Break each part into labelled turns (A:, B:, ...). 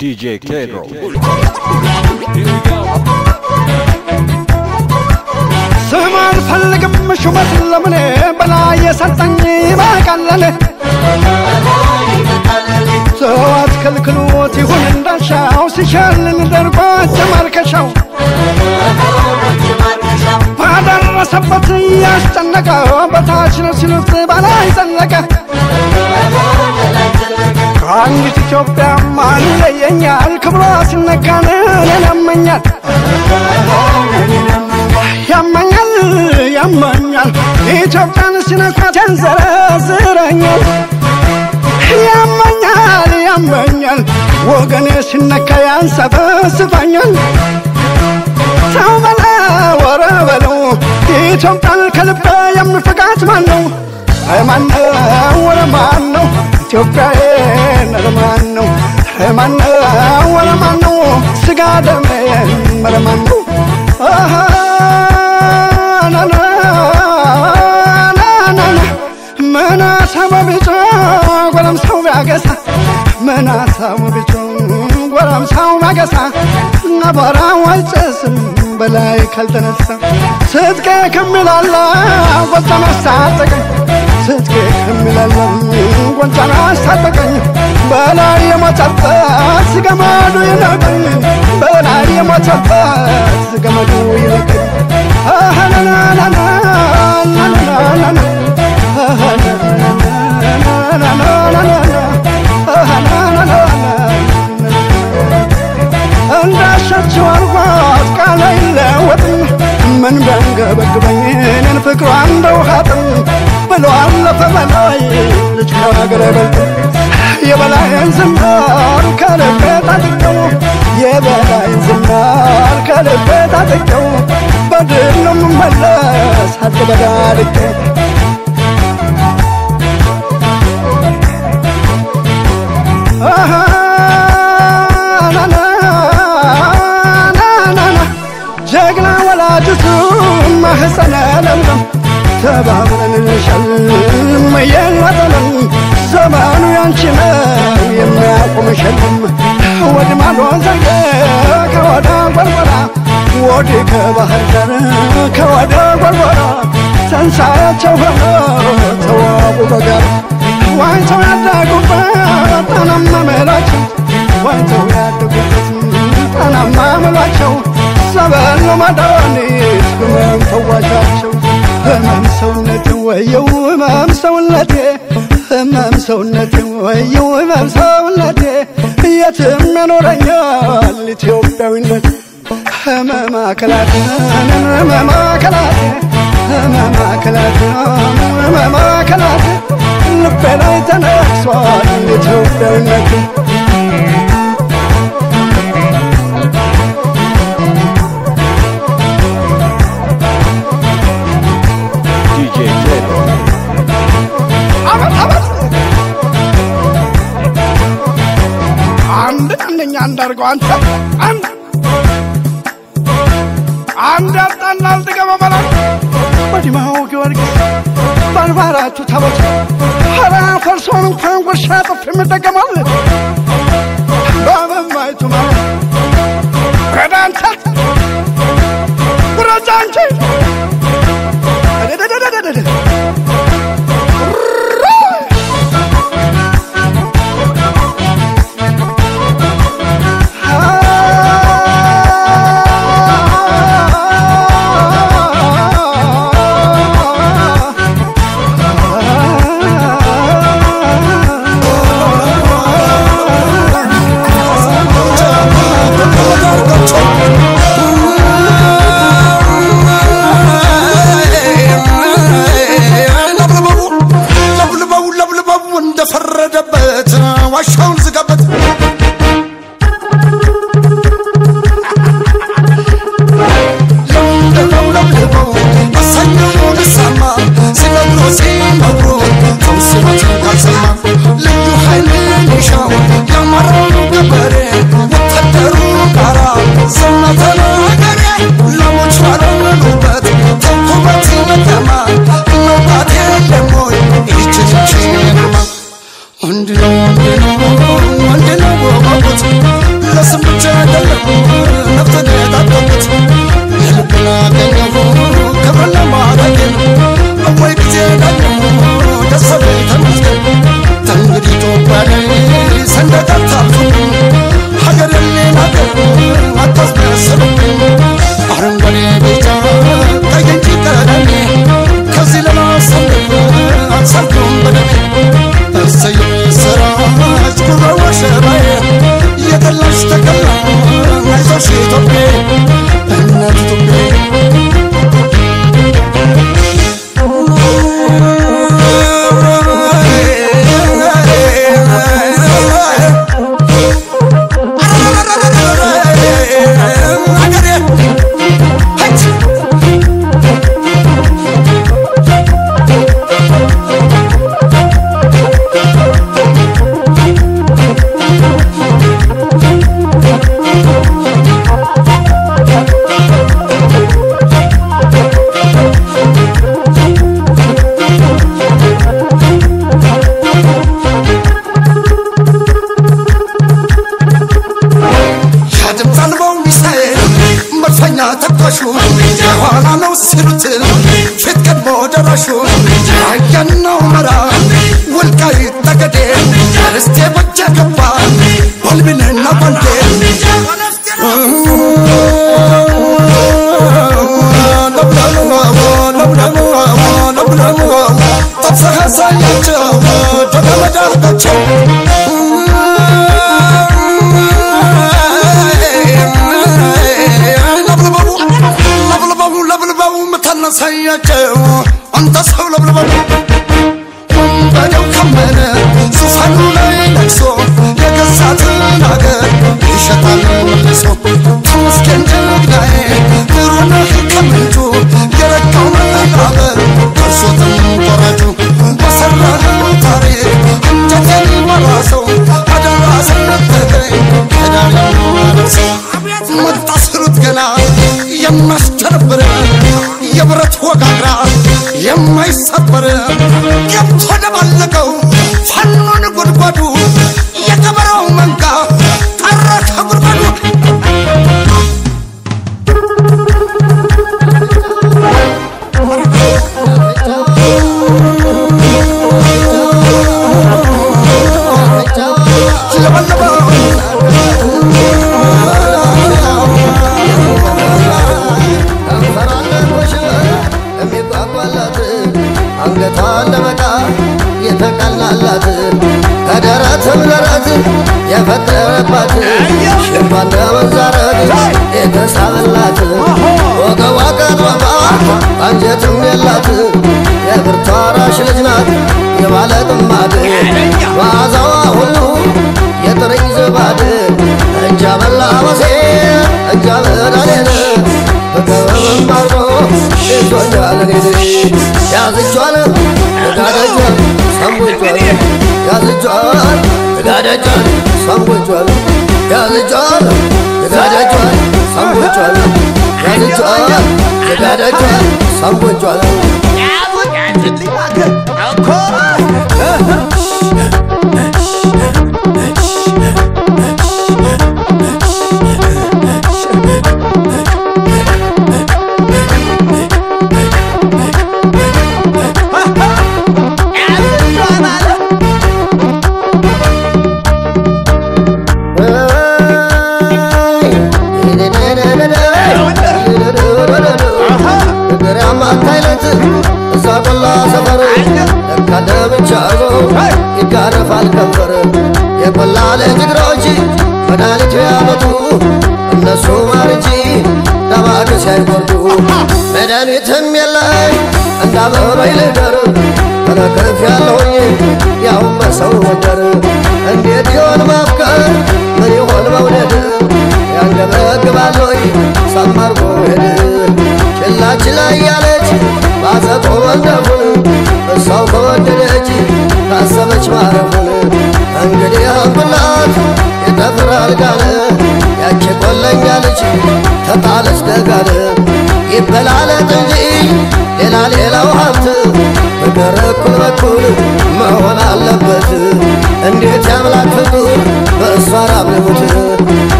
A: DJ Pedro.
B: سمار فلق مشومت لمنه بلاي سلطني ما قالله سوات كلكلوت يهون اندشاو سيشلل دربات ماركشاو فدرسبت ياستنقا بتاش نسلت بلاي زنقا አንዲት ኢትዮጵያ ማን ለየኛል ክብሯስ ነካነ ለማኛል ያማኛል ኢትዮጵያን ሲነኳት ያንዘረዝረኛል ያማኛል ወገኔ ሲነካ ያንሰፈስፈኛል ሰው በላ ወረበለው ኢትዮጵያን ከልብ የሚፈቃት ማን ነው ወረማነው ኢትዮጵያዬ ነርማነው ወረማነው ስጋ ደሜ መረማነው መና ሰበብጮ ጎለም ሰው ያገሳ መና ሰበብጮ ጎለም ሰው ያገሳ ነባራ ወልጽስም በላይ ካልተነሳ ስትከ ከመላላ ወጣና ሳጠቀኝ ስትከ ከመላላ ወጣና ሳጠቀኝ በላይ የሞተበት ስገመዱ ይለቀኝ በላይ የሞተበት ስገመዱ ይለቀኝ እንዳሻቸው አርጓት ቃል አይለወጥም ምን በንገበግበኝ እኔን ፍቅሯ እንደው ሀጥም ብሎ አለፈ በላይ ልጅ ከሀገር አይበልጥም የበላይን ዝናር ከልቤ ታጥቀው የበላይን ዝናር ከልቤ ታጥቀው በድል ነው የምመለስ አትበዳልቄ ጀግና ወላጅቱ ማህፀነ ለምለም ተባብረን እንሸልም የለጠለም ዘመኑ ያንቺ ነው የሚያቆም ሸልም ወድ ማዶ ዘርገ ከወደ ጎርጎራ ወድ ከባህር ዳር ከወደ ጎርጎራ ተንሳያቸው ሆኖ ተዋቡ በጋር ዋንተው ያደጉበት ጣናማ መላቸው ዋንተው ያደጉበት ጣናማ መላቸው ሰበሉ መድኃኒት ህመም ፈዋሻቸው ህመም ሰውነቴ ወየው ህመም ሰውነቴ ህመም ሰውነቴ ወየው ህመም ሰውነቴ የትም ያኖረኛል ኢትዮጵያዊነት ህመም አካላቴ ልቤ ላይ ተነክሷል ኢትዮጵያዊነት አንዳርገው አንተ አንድ አጣናል ተገባባላ ወዲማው ጊዮርጊስ ባልባራቱ ታቦት ሐራ ፈርሶን እንኳን ጉርሻ ጥፍ የምደገማል በመማይቱ ማለት ረዳንተ ጉረጃንቺ One day, ኢትዮጵያ እናት ኢትዮጵያ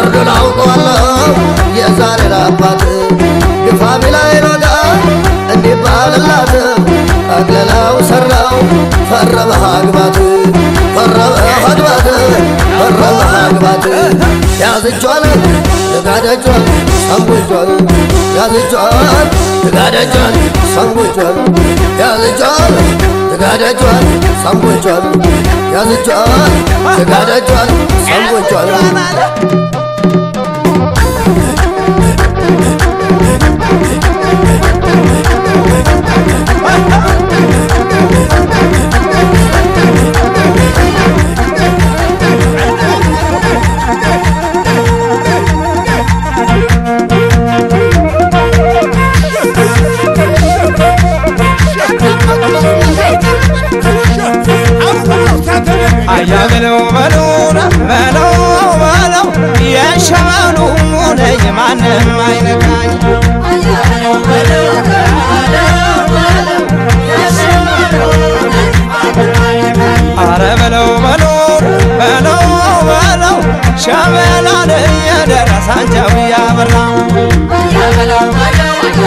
A: የዛሬ አባት ግፋ ቢላይ ሮጋ እንዴ
B: ማግለላው ሰራው ፈረበህ አግባት ፈረበህ አግባት ፈረበህ አግባት ያዝጇል ተጋዳጇል ሰንቦጇል ያዝጇል ተጋዳጇል ሰንቦጇል ያዝጇል ተጋዳጇል ሰንቦጇል ያዝጇል ተጋዳጇል ሰንቦጇል
A: አያበለው በሉና በለው በለው የሸማኑ ነኝ ማንም አይነካኝ አያበለው በለው በለው የሸማኑ ነኝ ማንም አይነካኝ አረ በለው በለው በለው በለው ሸመላ ነኝ የደረሳቸው ያበራ አያበለው በለው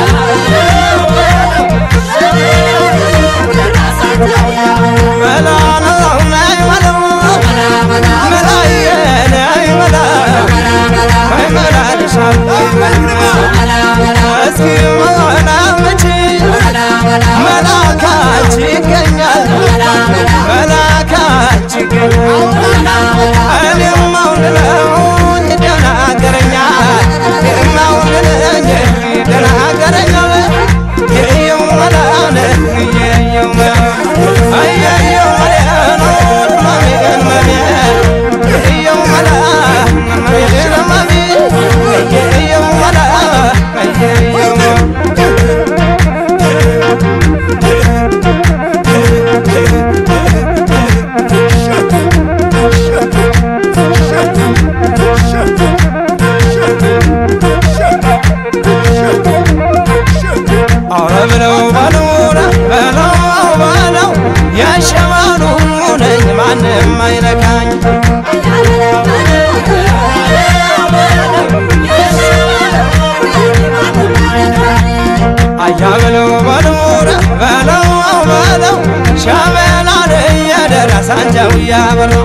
A: Sanjau ya balo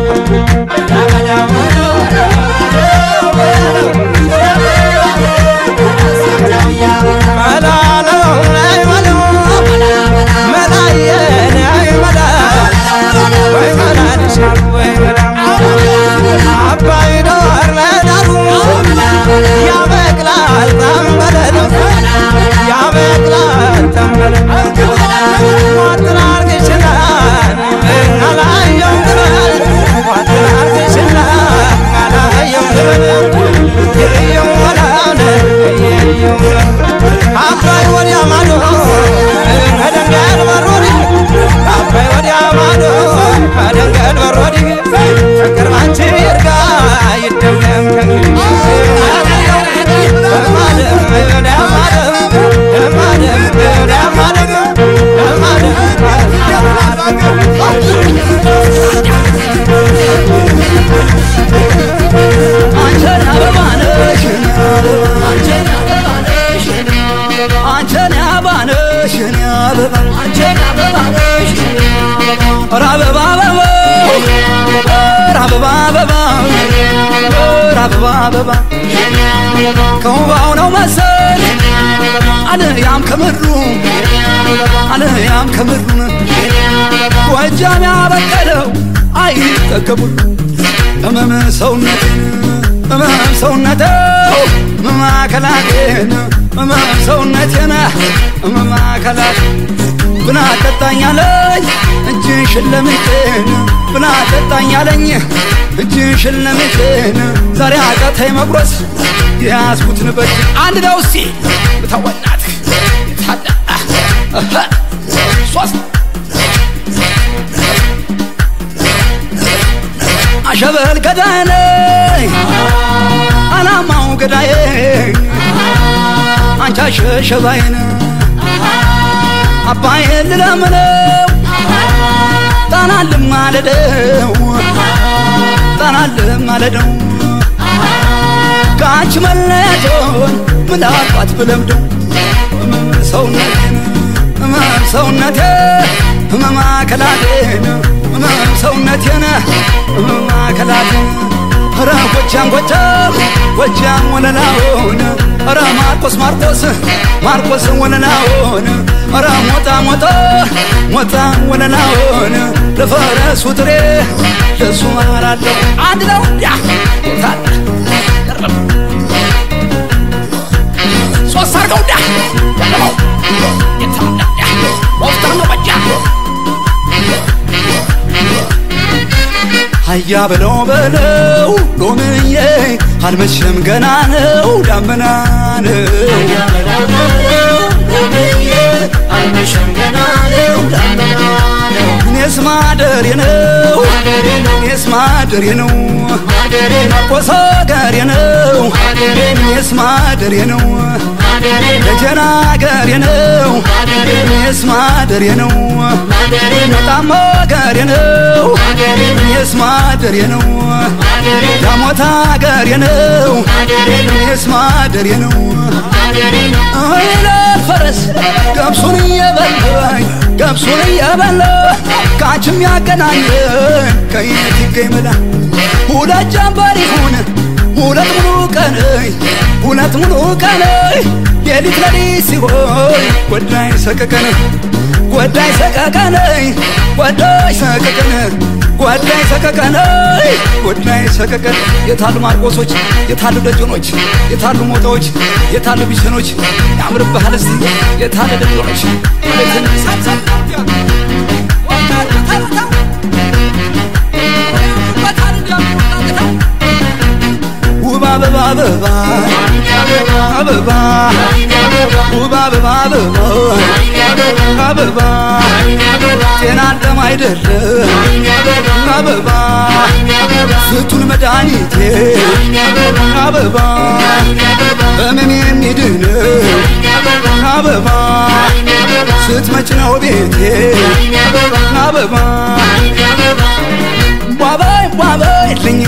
A: Baba ከውባው መሰል አለያም ከመሩ አለያም ከመሩ ጎጃም ያበቀለው አይጠገቡሉ እመም ሰውነቴው ማከላቴን እመም ሰውነቴን ማከላት ብና ተጣኛለኝ እጅን ሽለምቴን ብና ተጣኛለኝ እጅን ሽለምቴን ዛሬ አቃተኝ መጉረስ ያስኩትን በጅ አንድ ነው እስቲ ብታወናት ታዳ ሶስት አሸበል ገዳይኔ አላማው ገዳዬ አንቺ አሸሸባይነ አባዬን ልለምነው ጣናልም ማለደው ጣናልም ማለደው ካንቺ መለየቶን ምን አባት ብለምደው ሰውነቴ ማከላቴን ሰውነቴን ማከላቴን ኧረ ጎጃም ጎጃም ወለላውን ኧረ ማርቆስ ወለላውን ኧረ ሞጣ ወለላውን ለፈረሱ ትሬ ለሱ ማራለው አንድ ነው ያ ታታ ሶስት አርገው ዳ ያለው የታዳ ያ ወፍታው ነው በጃ አያ በለው ሎምዬ አልመሸም ገና ነው ዳመና ነው አያ በለው ሎምዬ አልመሸም ገና ነው ዳመና ነው እኔስ ማደሬ ነው ማርቆስ አገሬ ነው እኔስ ማደሬ ነው ደጀና አገሬ ነው እኔስ ማደሬ ነው በጣም አገሬ ነው እኔስ ማደሬ ነው ዳሞታ አገሬ ነው እኔስ ማደሬ ነው ፈረስ ገብሱን እየበላ ካችም ያገናኘን ከየት ይገኝ መላ ሁለት ጀንበር ይሁን ሁለት ሙሉ ቀን ሌሊት ሲሆን ጎዳይ ሰቀቀን የታሉ ማርቆሶች የታሉ ደጆኖች የታሉ ሞጣዎች የታሉ ቢሸኖች ያምርብሃል እስቲ የታሉ ደጆኖች አበባ ጤና ደም አይደለም አበባ ፍቱን መድኃኒቴ አበባ በምን የሚድነው አበባ ስትመጭ ነው ቤቴ አበባ ዋባይ ልኝ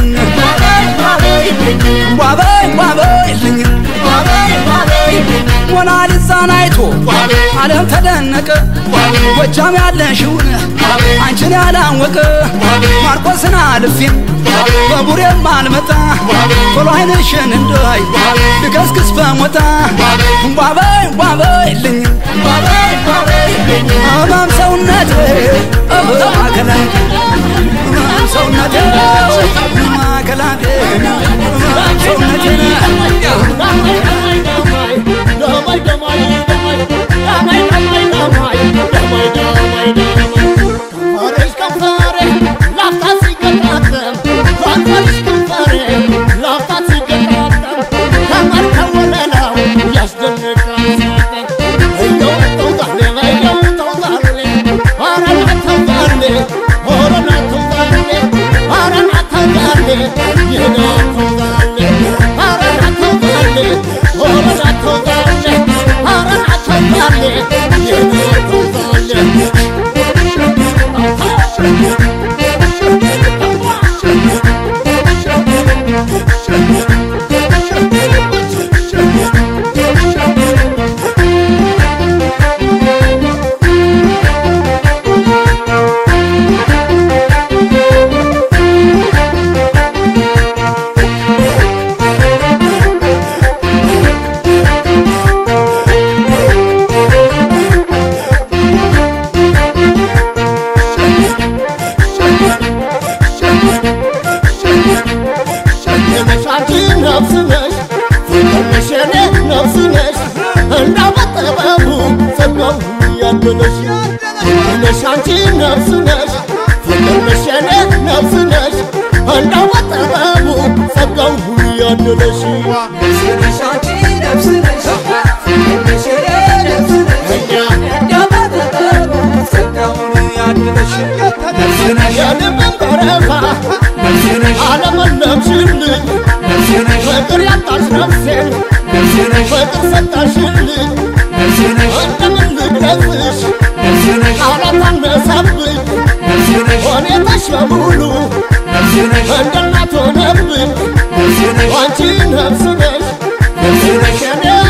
A: ሞናሊዛን አይቶ ዓለም ተደነቀ ጎጃም ያለሽውን አንቺን ያላወቀ ማርቆስን አልፌም በቡሬም አልመጣ ቶሎ አይንሽን እንዳይ ልገስግስ በሞታ ዋባይ ልኝ አማም ሰውነቴ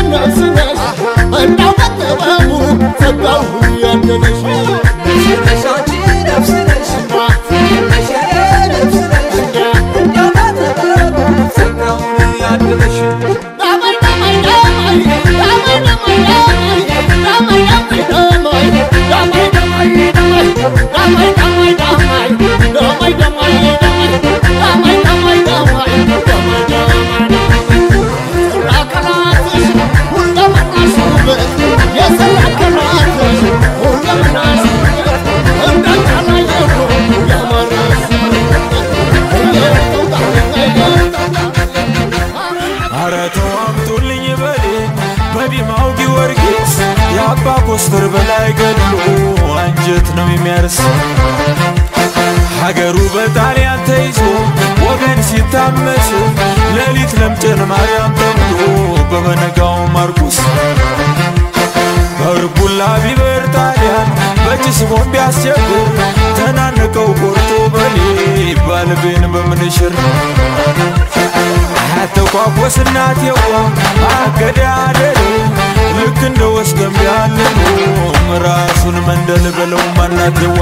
B: I'm
C: በዲማው ጊዮርጊስ ያባ ኮስተር በላይ ገድሎ አንጀት ነው የሚያርስ ሀገሩ በጣሊያን ተይዞ ወገን ሲታመስ ሌሊት ለምጨን ማርያም ተብሎ በመነጋው ማርቆስ በርቡላ ቢበር ጣሊያን በጭስ ቦምብ ያስቸግር ተናነቀው ቆርጦ በሌ ባልቤን በምንሽር አተቋቆስ እናቴዋ አገዳደል ልክ እንደ ወስገም ያለው ራሱን መንደል በለው ማናቴዋ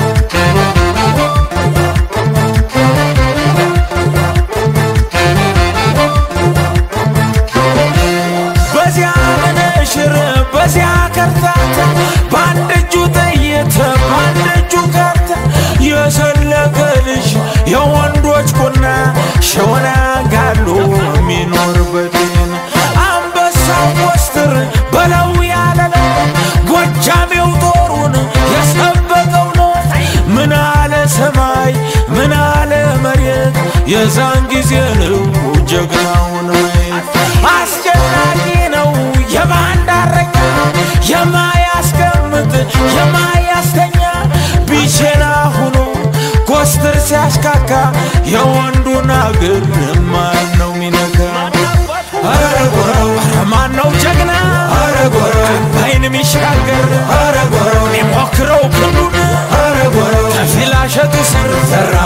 C: በዚያ መንሽር በዚያ ከርታታ ባንደጁ ጠየተ ባንደጁ ካርታ የሰለቀ ልጅ የወንዶች ቁና ሸወና ጋሎ ሚኖር በዲን አንበሳው ወስትር በለው ያለለ ጎጃሜው ጦሩን የሰበቀው ነው ምን አለ ሰማይ ምን አለ መሬት የዛን ጊዜ ነው ጀግናውን አስጨናቂ ነው የማንዳረኛ የማያስቀምጥ የማያስተኛ ቢቸና ሆኖ ኮስተር ሲያስካካ የወንዱን አገር ማን ነው ሚነካ አረጎረው ማን ነው ጀግና አረጎረው ባይን ሚሻገር አረጎረው ሞክረው ክንዱን አረጎረው ተፊላሸቱ ስር ዘራ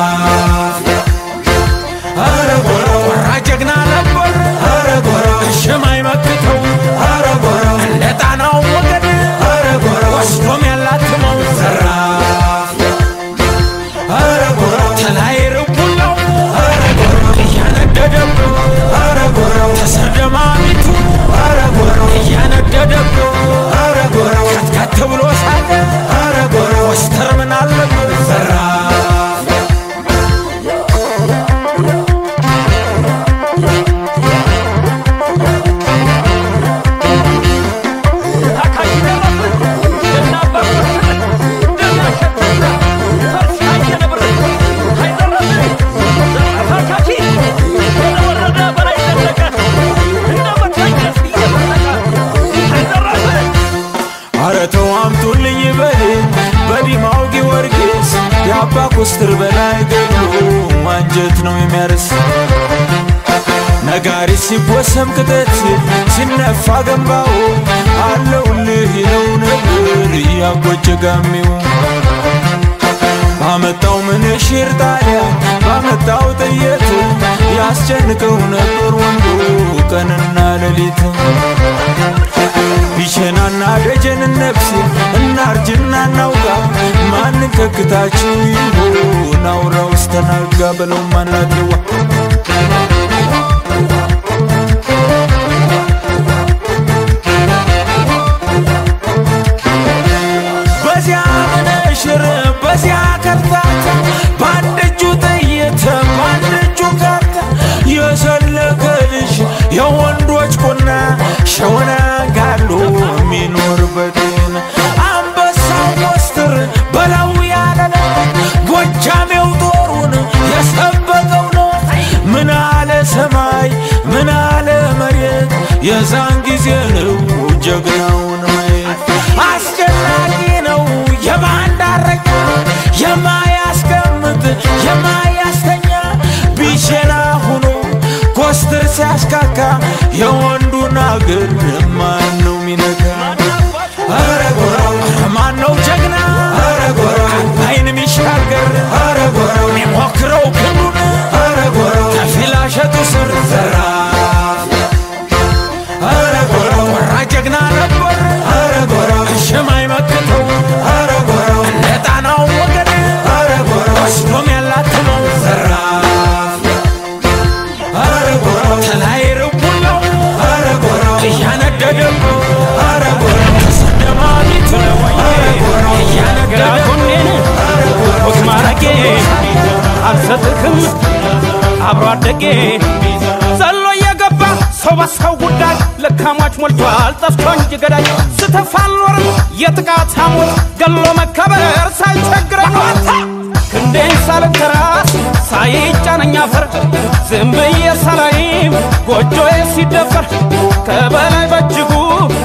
C: አረጎረው ራጀግና ነበር አረጎረው ሽማይ መክተው አረጎረው እንደ ጣናው ወገድ አረጎረው ወስዶም ያላትመው ዘራ አረጎረው ተላይ ርቡላው አረጎረው እያነደደብ አረጎረው ተሰርደማሚቱ አረጎረው እያነደደብ አረጎረው ከትከት ብሎ ሳለ አረጎረው ወስተር ምን አለበት ዘራ በዲማው ጊዮርጊስ ያባ ኮስተር በላይ ገድሎ አንጀት ነው የሚያርስ ነጋሪ ሲወሰም ቅጠት ሲነፋ ገንባው አለውልህ ይለው ነበር ያጎጀጋሚው ባመጣው ምንሽር ጣሊያን ባመጣው ጥይት ያስጨንቀው ነበር ወንዱ ቀንና ሌሊት ቢቸናና ደጀን ነፍሴ እናርጅና ናውጋ ማን ከክታችሁ ይሁን አውራው ስተናጋ በለው ማናቴዋ በዚያ መንሽር በዚያ ከርታታ ባንደጁ ጠየተ ባንደጁ ካርታ የሰለቀ ልጅ የወንዶች ቁና ሸወና ጋሎ ሚኖር በዲን አንበሳው ወስትር በለው ያለለ ጎጃሜው ጦሩን የሰበቀው ነው ምን አለ ሰማይ ምን አለ መሬት የዛን ጊዜ ነው ጀግናውን አስጨናቂ ነው የማንዳረኛ የማያስቀምጥ የማያስተኛ ቢቸና ሆኖ ኮስተር ሲያስካካ የወንዱን አገር ማን ነው ሚነካ አረጎረው ማን ነው ጀግና አረጎረው ባይን ሚሻገር አረጎረው ሞክረው ክንዱን አረጎረው ተፊላሸቱ ስር ዘራ አረጎረው ራጀግና ነበር አረጎረው ሽማይ መክተው አረጎረው እንደ ጣናው ወገድ አረጎረው ወስዶም ያላትመው ዘራ አረጎረው ተላይ ርቡላው አረጎረው እያነደደብ አረጎረው ተሰደማሚቱ አረጎረው እያነደደብ ወክማረጌ አልሰጥክም አብሮ አደጌ ዘሎ የገባ ሰው በሰው ጉዳይ ለካሟች ሞልቷል ጠፍቶ እንጂ ገዳይ ስተፋልኖር የጥቃት ሐሞት ገሎ መከበር ሳይቸግረኝ ክንዴን ሳልተራስ ሳይጫነኝ አፈር ዝም ብዬ ሳላይም ጎጆዬ ሲደፈር ከበላይ በእጅጉ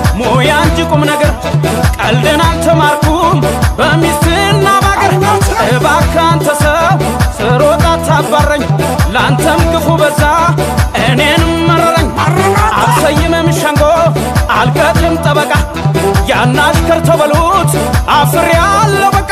A: ቀልድን አልተማርኩም በሚስትና ባገር እባክህ አንተ ሰው ስሮጥ አታባረኝ ላንተም ክፉ በዛ እኔንም መረረኝ አልሰይምም ሸንጎ አልቀጥልም ጠበቃ ያን አሽከር ተበሉት አፍሬያለሁ በቃ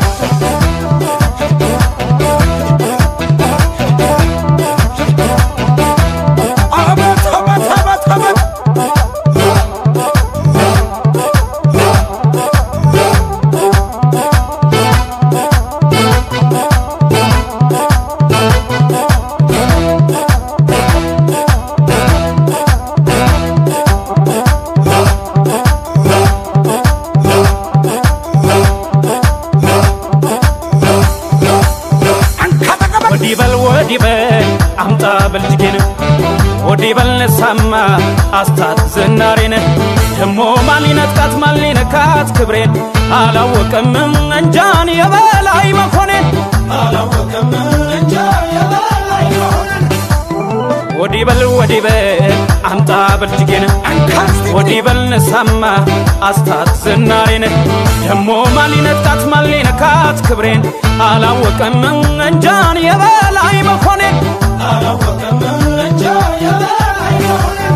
A: አምጣ በልጅጌን ወዲበል ነሳማ አስታት ዘናሬን ደሞ ማሊነጥቃት ማሊነካት ክብሬን አላወቀም እንጃን የበላይ መኮኔን አላወቀም እንጃን የበላይ መኮኔን ወዲበል አምጣ በልጅጌን ወዲበል ነሳማ አስታት ዘናሬን ደሞ ማሊነጥቃት ማሊነካት ክብሬን አላወቀም እንጃን የበላይ መኮኔን አላወቀም እንጃን የበላይ መኮኔን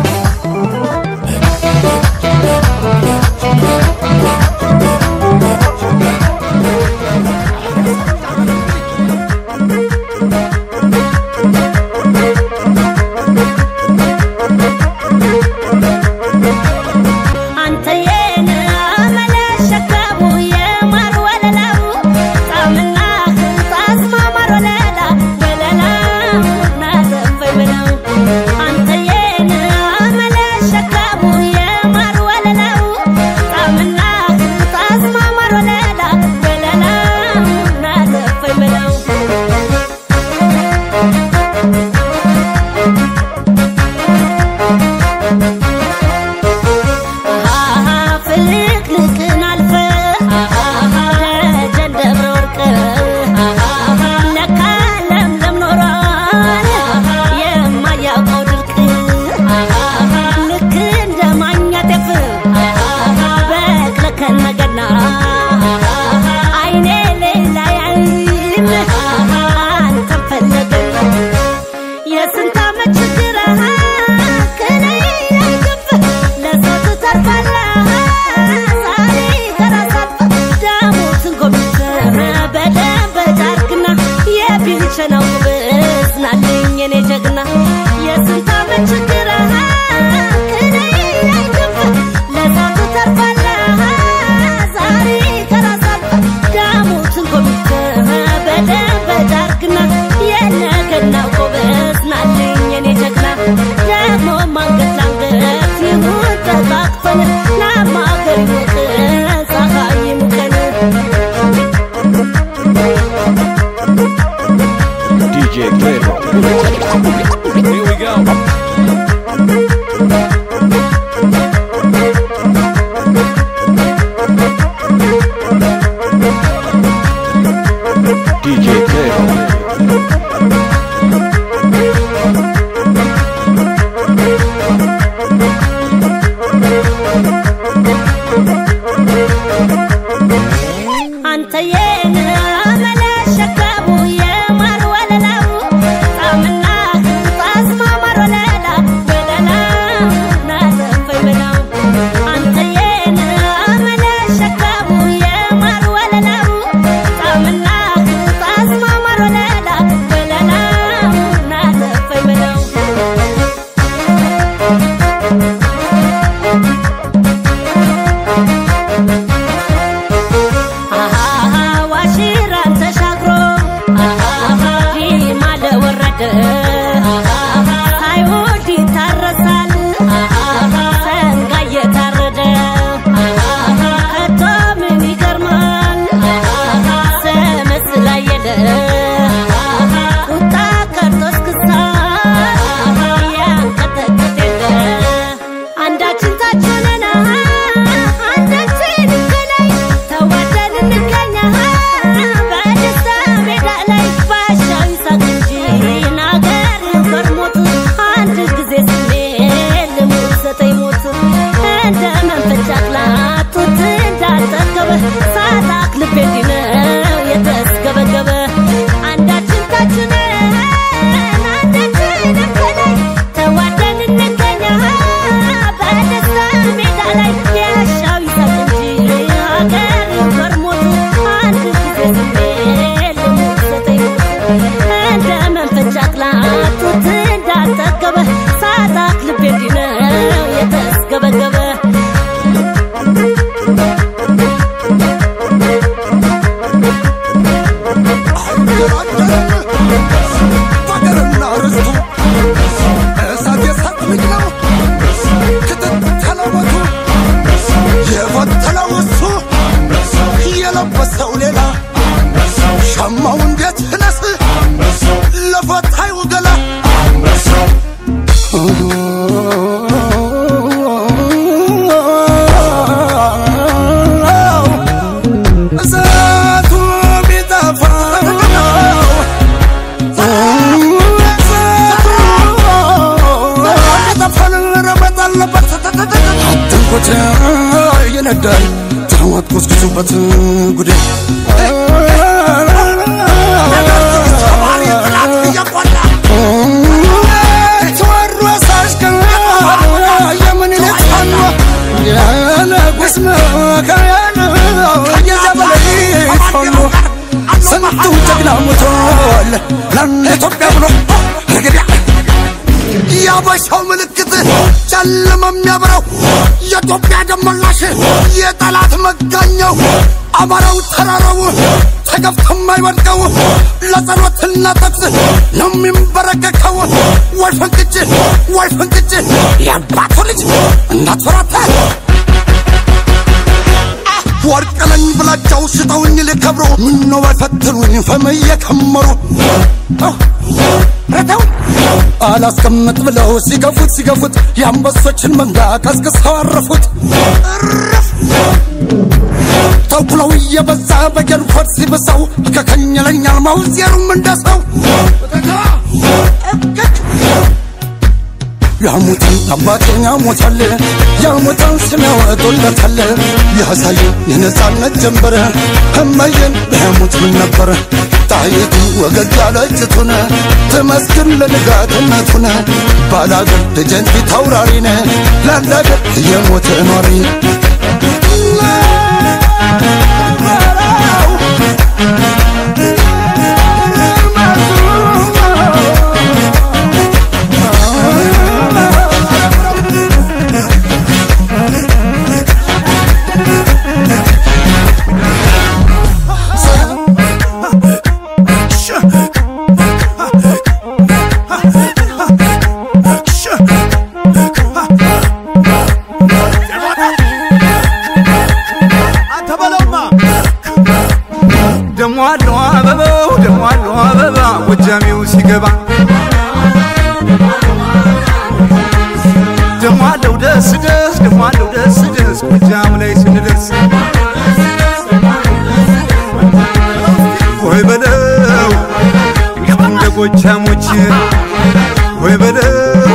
D: When ያለበሰው ሌላ ሸማው እንዴት ነስ ለፈታዩ ገላ ينادي تعود كوسكوبات غدي سنتو تقلا متول لن يتوقع بلو يا باشا ملكته ጨለማም ያብራው የኢትዮጵያ ደመላሽ የጠላት መጋኛው አማራው ተራራው ተገፍተም አይወድቀው ለጸሎትና ተክስ ነው የሚንበረከከው ወይ ፈንቅጭ ያባቱ ልጅ እንዳትፈራታ ወርቀለኝ ብላቸው ሽጠውኝ ለከብሮ ምን ነው አይፈትሩኝ ፈመየ ከመሩ ረተው አላስቀምጥ ብለው ሲገፉት ያንበሶችን መንጋ ቀስቅሰው አረፉት ተኩለው የበዛ በገንፎት ሲበሳው ከከኘለኛል ማውዜሩም እንደሰው ያሙትን አባቴን ያሙታል ያሙታን ስሚያወጡለታል ያሳዩ የነጻነት ጀንበር እመዬን በያሙት ምን ነበር ጣይቱ ወገግ ያለችቱን ተመስገን ለንጋትነቱን ባላገር ደጀን ፊታውራሪነ ላላገር የሞተ ኖሪ ወጃሚው ሲገባ ደማለው ደስ ወጃም ላይ ስንደርስ ወይ በለው እንደ ጎጃሞች ወይ በለው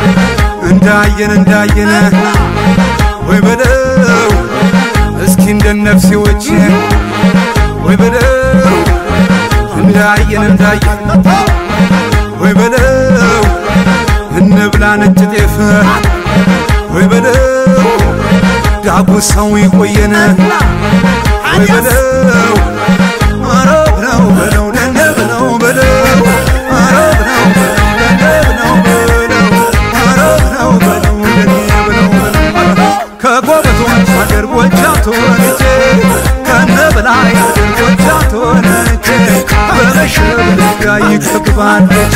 D: እንዳየነ ወይ በለው እስኪ እንደ ነፍሴዎች ወይ በለው እንዳየን ወይ በለው እንብላ ነጭ ጤፍ ወይ በለው ዳጉሳው ይቆየን ወይ በለው አረብ ነው በለው ደነብ ነው በለው አረብ ነው ደነብ ነው በለው አረብ ነው በለው ደነብ ነው ከጎበቶች ሀገር ጎጃም ተወልጄ ከነበላይ ሀገር ጎጃም ተወልጄ በመሸብ ጋይ ከግባለች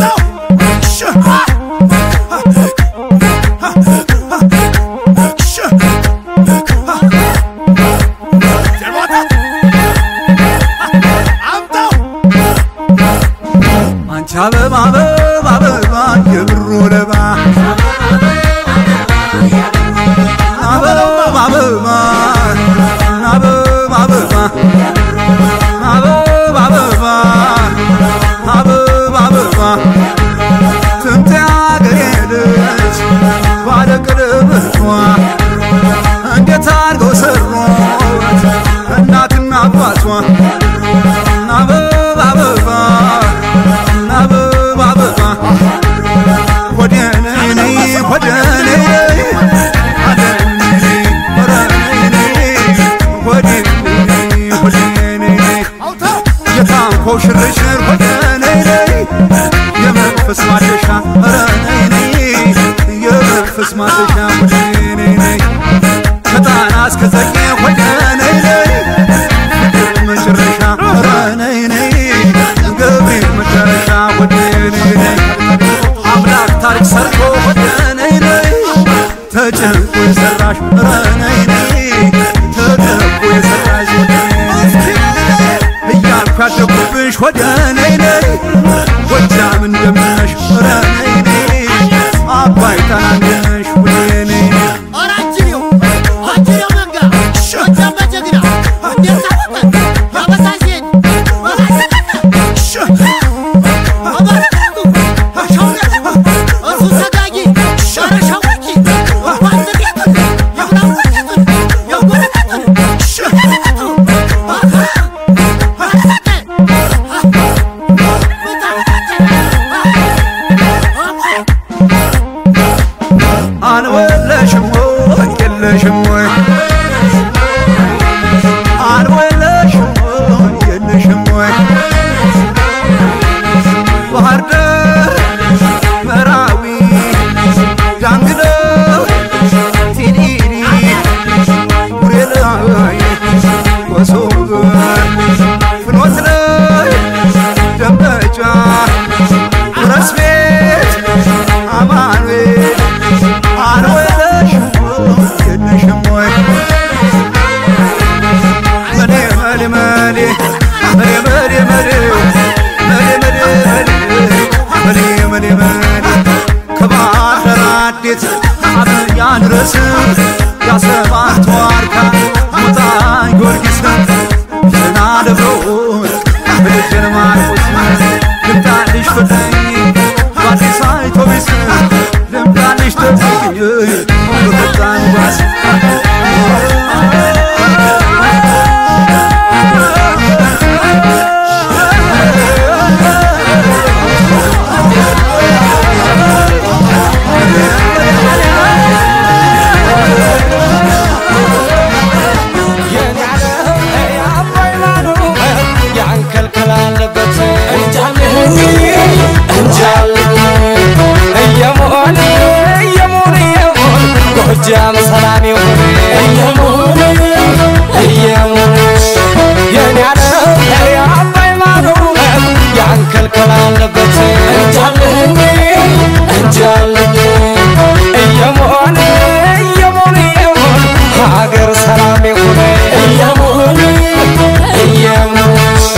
D: አንቺ አበባ የብሩ ለባ እንዴት አድርገው ሰሩት እናትና አባቷ አበባ የታንኮ ሽርሽር የመንፈስ ማደሻ የመንፈስ ማደሻ ከጣና እስከ ዘጌ መጨረሻ ገብርኤል መጨረሻ አምላክ ታሪክ ሰርቶ ተጨንቆ የሰራሽ ተጨንቆ የሰራሽ
E: አልወለሽም የለሽም ወይ ባህር ዳር መራዊ ዳንግለው ቲሊሊ ቡሬ ላይ ወሶበር ፍኖት ላይ ደንበጫ ራስ ቤት አማኑኤል አልወለሽም የለሽም ወይ ያንረስ ያሰባት ዋርካ ሙታኝ ጎርጊስ ናደብሮን በደጀን ማርቆስ ልምጣልሽ ፍጠኝ በአዲስ አውቶቢስ ልምጣልሽ ተጠቅኝ በፈጣን ባስ
A: جام سلامي ويمون يمون يا نعم يا عباي معروف يا عنكل كلام لبت انجلني يمون يمون يمون هاجر سلامي ويمون يمون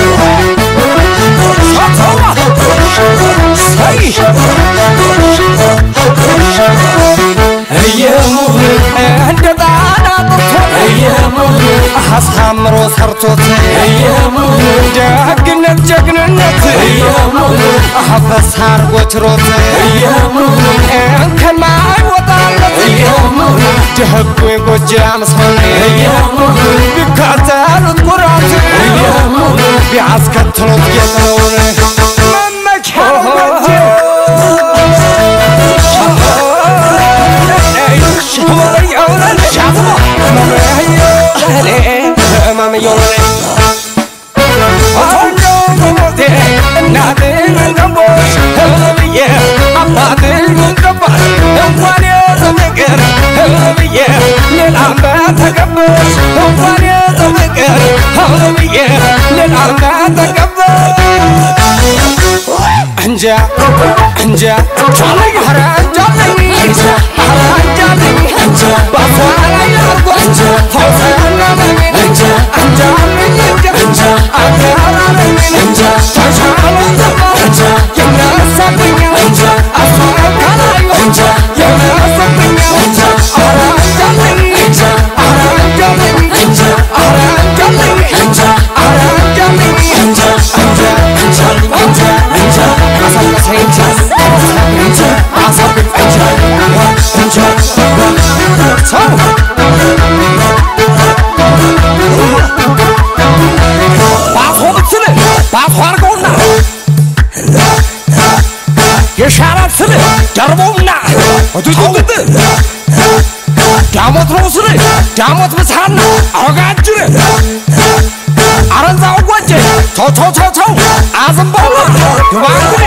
A: عند طعنات حسامرو سرتوت جاكنت جاكنت حفص هارغوتروت كان ما يوطالت جهبو يغوجام سوني بكاتالوت قرات بيعسكتلوت يتنون Mama yole nothing in the bush yeah I'm nothing in the bush what is the nigger yeah let I'm back to the bush what is the nigger yeah let I'm back to the bush anja chale haran chale anja basala yargo anja fasana anja የሻራት ስለ ደርቦና ወጥቶ ዳሞት ነው ስለ ዳሞት መስሃና አጋጅረ አረንዛው ወጀ ቶቶቶቶ አዝምባው ግባንጉ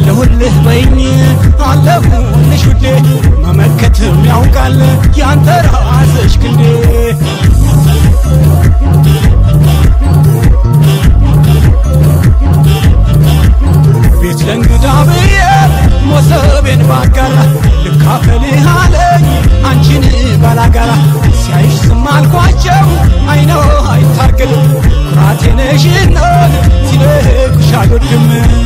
A: አለሁልህ በይኝ አለሁልሽ ውዴ መመከትም ያውቃል ያንተ ራስሽ ክንዴ ቤት ለእንግዳ ብዬ ሞሰቤን ባጋራ ልካፈልህ አለኝ አንቺን ባላጋራ ሲያይሽ ዝም አልኳቸው አይነው አይታርግል ኩራቴ ነሽና ሲልኩሽ አልወድም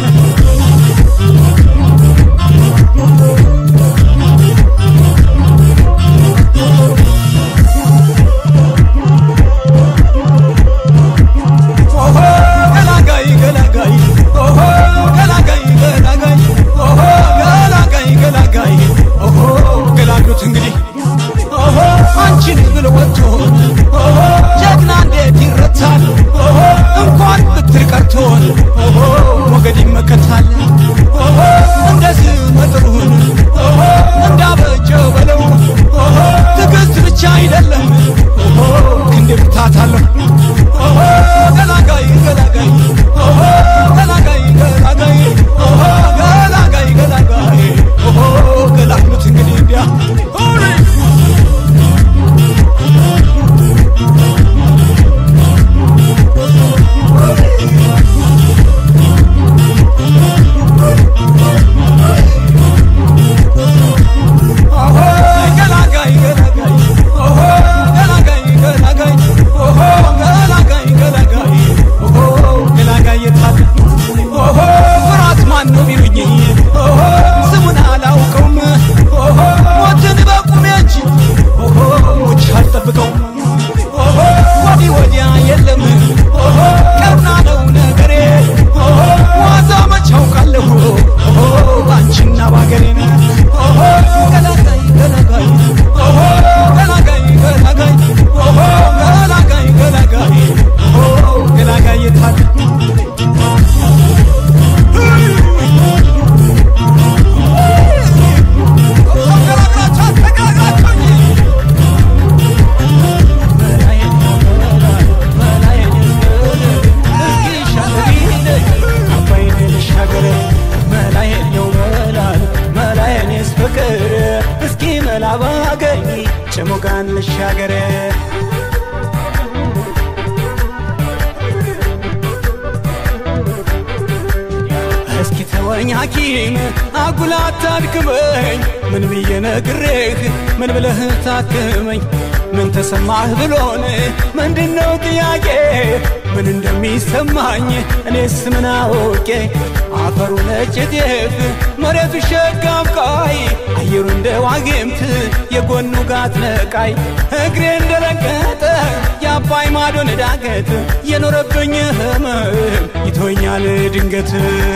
A: ሐኪም አጉላት አድክመኝ ምን ብዬ ነግሬህ ምን ብለህ ታክመኝ ምን ተሰማህ ብሎን ምንድነው ጥያቄ ምን እንደሚሰማኝ እኔስ ምን አውቄ አፈሩ ነጭ ጤፍ መሬቱ ሸጋብቃይ አየሩ እንደ ዋግምት የጎኑ ጋት ነቃይ እግሬ እንደረገጠ የአባይ ማዶን ዳገት የኖረብኝ ህመም ይቶኛል ድንገት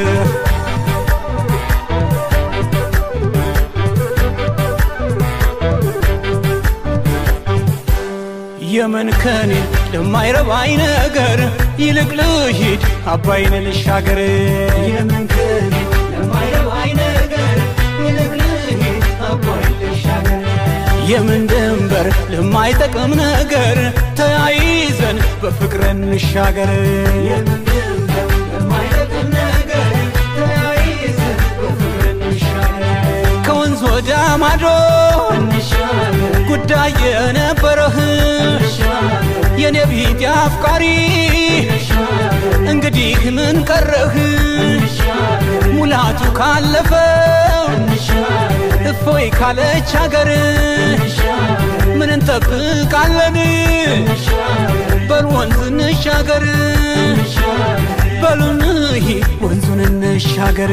A: የመንከኔ ለማይረባይ ነገር ይልቅ ልሂድ አባይን ልሻገር የመንከኔ ለማይረባይ ነገር ይልቅ ልሂድ አባይን ልሻገር የምን ድንበር ለማይጠቅም ነገር ተያይዘን በፍቅር እንሻገር የምን ድንበር ለማይጠቅም ነገር ተያይዘን በፍቅር እንሻገር ከወንዝ ወደ ማዶ እንሻገር ጉዳይ የነበረህ የኔ ቢት አፍቃሪ እንግዲህ ምን ቀረህ ሙላቱ ካለፈው እፎይ ካለች ሀገር ምን እንጠብቃለን በል ወንዝ እንሻገር በሉን ወንዙን እንሻገር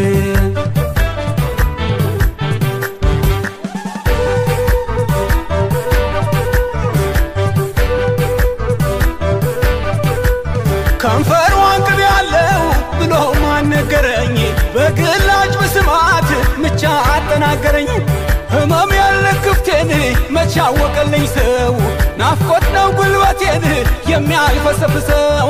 A: ከንፈር ዋንቅብ ያለው ብሎ ማን ነገረኝ በግላጭ በስማት ምቻ አጠናገረኝ ህመም ያለ ክፍቴን መቻ ወቀልኝ ሰው ናፍቆት ነው ጉልበቴን የሚያልፈሰፍሰው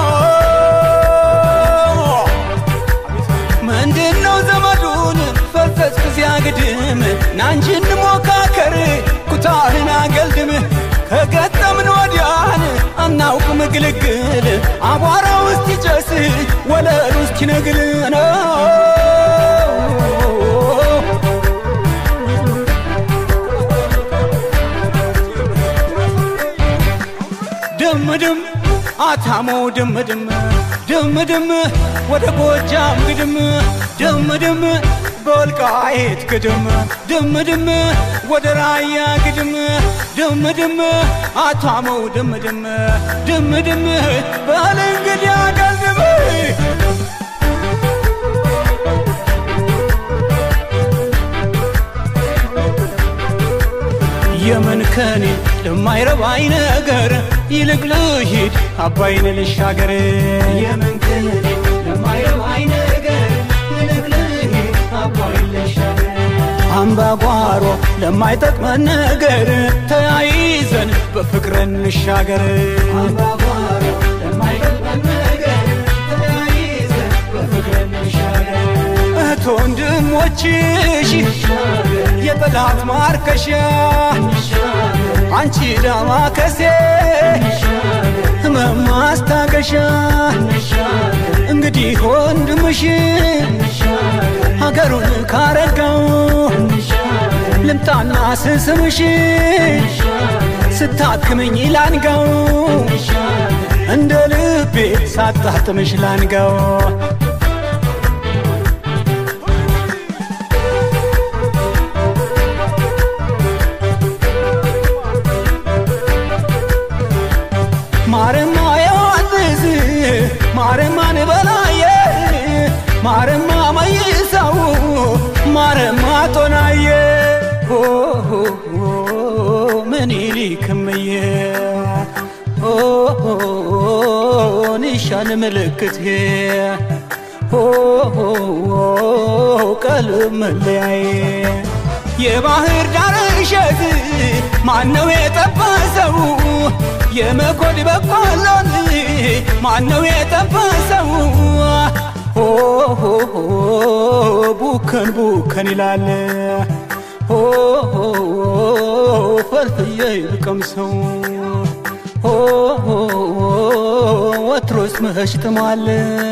A: ምንድነው ዘመዱን ፈልፈስ ሲያግድም ናንቺን ሞካከር ኩታህን አገልድም ከገጠምን ወዲያን አናውቅም ግልግል አቧራ ውስጥ ይጨስ ወለል ውስጥ ይነግል ነው ድም አታመው ድም ወደ ጎጃም ግድም ድም በወልቃይት ግድም ድም ወደ ራያ ግድም ድም አታመው ድም በል እንግዲህ አገልግም የመንከኔ ለማይረባይ ነገር ይልቅ ልሂድ አባይን ልሻገር የመንከኔ ለማይረባይ ነገር ይልቅ ልሂድ አባይን ልሻገር አምባጓሮ ለማይጠቅመን ነገር ተያይዘን በፍቅር እንሻገር አምባጓሮ ለማይጠቅመን ነገር ተያይዘን በፍቅር እንሻገር እህት ወንድሞችሽ የጠላት ማርከሻ አንቺ ዳማ ከሴ ህመም ማስታገሻ እንግዲህ ወንድምሽ ሀገሩን ካረጋው ልምጣና ስስምሽ ስታክምኝ ላንጋው እንደ ልቤ ሳጣጥምሽ ላንጋው ማረማ ያዋንዝ ማረማን በላየ ማረማ ማይሳው ማረማ ጦናየ ምኒልክምየ ኒሻን ምልክትየ ቀልብ መለያየ የባህር ዳር እሸት ማነው የጠበሰው የመኮድ በቆሎን ማነው የጠበሰው ቡከን ይላል ፈልፍዬ ይልቀምሰው ወትሮስ መች ጥሟል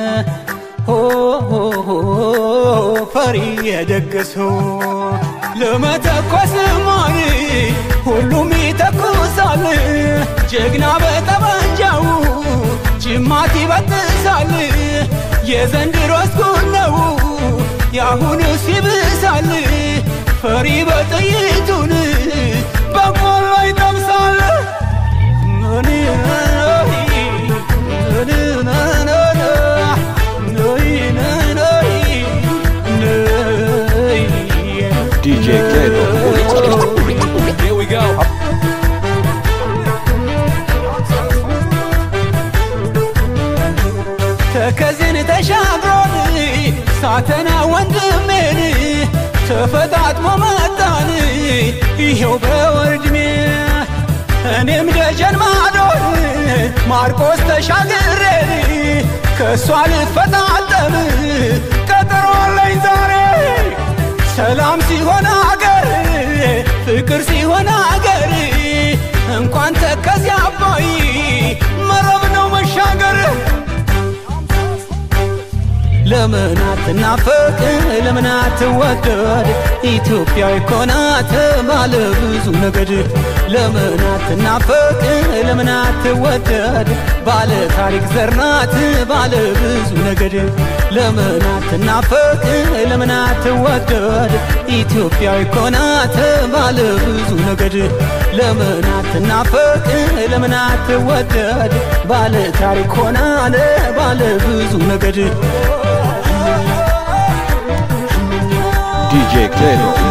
A: ፈሪ የደገሰው ለመተኮስ ማሪ ሁሉም ይተኩሳል ጀግና በጠመንጃው ጅማት ይበጥሳል የዘንድሮስ ጉድ ነው ያሁኑስ ይብሳል ፈሪ በጥይቱን በቆሎ ይጠብሳል
C: DJ Cledo.
A: Here we go. ተከዝን ተሻግሮን ሳተና ወንድሜን ተፈጣጥሞ መጣን ይሄው በወርድሜ እኔም ደጀን ማዶን ማርቆስ ተሻግሬ ከሷ ልፈጣጠም ቀጠሮ አለኝ ዛሬ ሰላም ሲሆን አገር ፍቅር ሲሆን አገር እንኳን ተከዝ አባይ መረብ ነው መሻገር ለምን አትናፈቅ ለምን አትወደድ ኢትዮጵያዊ ኮናት ባለ ብዙ ነገድ ለምን አትናፈቅ ለምን አትወደድ ባለ ታሪክ ዘርናት ባለ ብዙ ነገድ ለምን አትናፈቅ ለምን አትወደድ ኢትዮጵያዊ ኮናት ባለ ብዙ ነገድ ለምን አትናፈቅ ለምን አትወደድ ባለ ታሪክ ሆናለ ባለ ብዙ ነገድ
C: DJ Cledo.